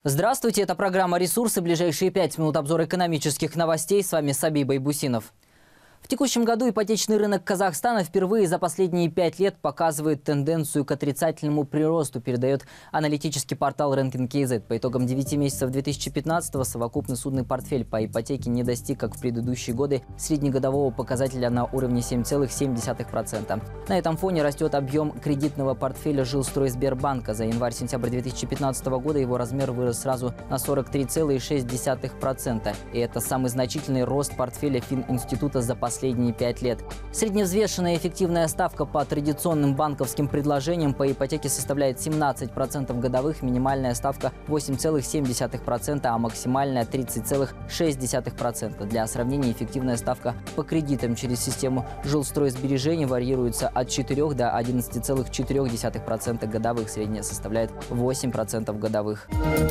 Здравствуйте, это программа «Ресурсы». Ближайшие 5 минут обзор экономических новостей. С вами Сабий Байбусинов. В текущем году ипотечный рынок Казахстана впервые за последние 5 лет показывает тенденцию к отрицательному приросту, передает аналитический портал Ranking.kz. По итогам 9 месяцев 2015-го совокупный судный портфель по ипотеке не достиг, как в предыдущие годы, среднегодового показателя на уровне 7,7%. На этом фоне растет объем кредитного портфеля Жилстройсбербанка. За январь-сентябрь 2015 года его размер вырос сразу на 43,6%. И это самый значительный рост портфеля Фининститута за последние 5 лет. Средневзвешенная эффективная ставка по традиционным банковским предложениям по ипотеке составляет 17% годовых, минимальная ставка 8,7%, а максимальная 30,6%. Для сравнения, эффективная ставка по кредитам через систему жилстройсбережений варьируется от 4 до 11,4% годовых, средняя составляет 8% годовых.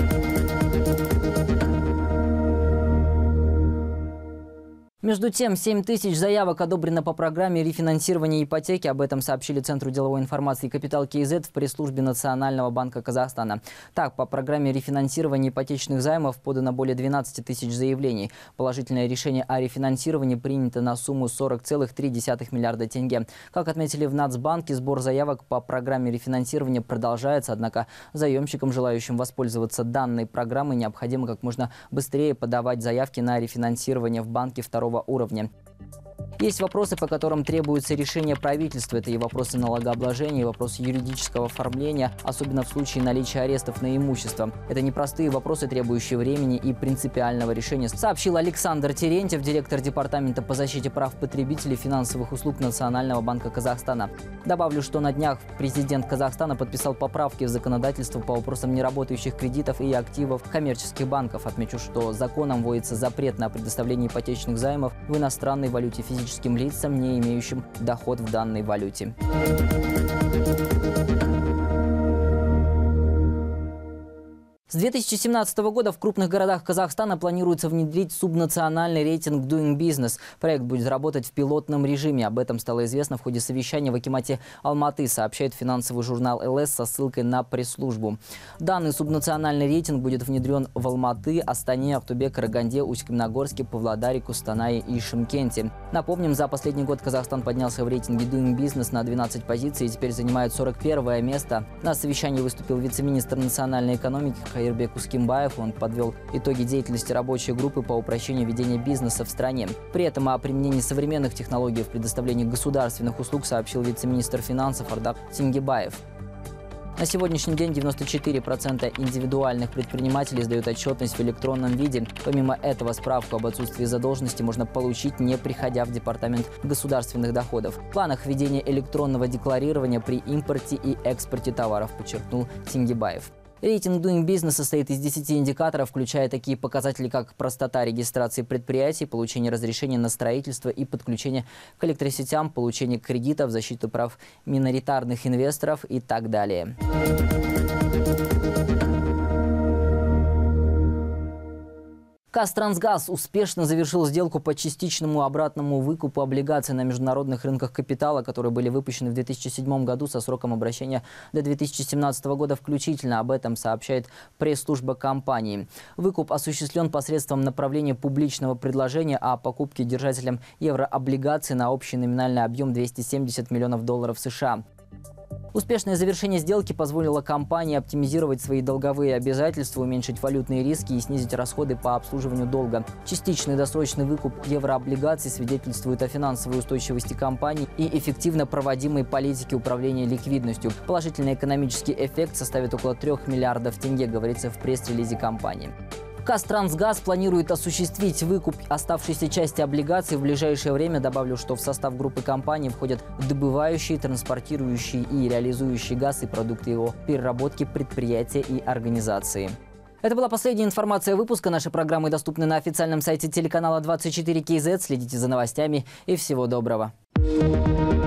Между тем, 7 тысяч заявок одобрено по программе рефинансирования ипотеки. Об этом сообщили Центру деловой информации «Капитал КЗ» в пресс-службе Национального банка Казахстана. Так, по программе рефинансирования ипотечных займов подано более 12 тысяч заявлений. Положительное решение о рефинансировании принято на сумму 40,3 миллиарда тенге. Как отметили в Нацбанке, сбор заявок по программе рефинансирования продолжается, однако заемщикам, желающим воспользоваться данной программой, необходимо как можно быстрее подавать заявки на рефинансирование в банке второго уровня. Есть вопросы, по которым требуется решение правительства. Это и вопросы налогообложения, и вопросы юридического оформления, особенно в случае наличия арестов на имущество. Это непростые вопросы, требующие времени и принципиального решения, сообщил Александр Терентьев, директор Департамента по защите прав потребителей финансовых услуг Национального банка Казахстана. Добавлю, что на днях президент Казахстана подписал поправки в законодательство по вопросам неработающих кредитов и активов коммерческих банков. Отмечу, что законом вводится запрет на предоставление ипотечных займов в иностранной валюте физическим лицам, не имеющим доход в данной валюте. С 2017 года в крупных городах Казахстана планируется внедрить субнациональный рейтинг Doing Business. Проект будет работать в пилотном режиме. Об этом стало известно в ходе совещания в Акимате Алматы, сообщает финансовый журнал ЛС со ссылкой на пресс-службу. Данный субнациональный рейтинг будет внедрен в Алматы, Астане, Актубе, Караганде, Усть-Каменогорске, Павлодаре, Кустанае и Шымкенте. Напомним, за последний год Казахстан поднялся в рейтинге Doing Business на 12 позиций и теперь занимает 41 место. На совещании выступил вице-министр национальной экономики Кайырбек Ускимбаев. Он подвел итоги деятельности рабочей группы по упрощению ведения бизнеса в стране. При этом о применении современных технологий в предоставлении государственных услуг сообщил вице-министр финансов Ардак Тингибаев. На сегодняшний день 94% индивидуальных предпринимателей сдают отчетность в электронном виде. Помимо этого, справку об отсутствии задолженности можно получить, не приходя в Департамент государственных доходов. В планах введения электронного декларирования при импорте и экспорте товаров, подчеркнул Тингибаев. Рейтинг Doing Business состоит из 10 индикаторов, включая такие показатели, как простота регистрации предприятий, получение разрешения на строительство и подключение к электросетям, получение кредитов, защиту прав миноритарных инвесторов и так далее. Казтрансгаз успешно завершил сделку по частичному обратному выкупу облигаций на международных рынках капитала, которые были выпущены в 2007 году со сроком обращения до 2017 года включительно. Об этом сообщает пресс-служба компании. Выкуп осуществлен посредством направления публичного предложения о покупке держателям еврооблигаций на общий номинальный объем $270 миллионов США. Успешное завершение сделки позволило компании оптимизировать свои долговые обязательства, уменьшить валютные риски и снизить расходы по обслуживанию долга. Частичный досрочный выкуп еврооблигаций свидетельствует о финансовой устойчивости компании и эффективно проводимой политике управления ликвидностью. Положительный экономический эффект составит около 3 миллиардов тенге, говорится в пресс-релизе компании. Казтрансгаз планирует осуществить выкуп оставшейся части облигаций в ближайшее время. Добавлю, что в состав группы компаний входят добывающие, транспортирующие и реализующие газ и продукты его переработки предприятия и организации. Это была последняя информация выпуска. Наши программы доступны на официальном сайте телеканала 24 КЗ. Следите за новостями и всего доброго.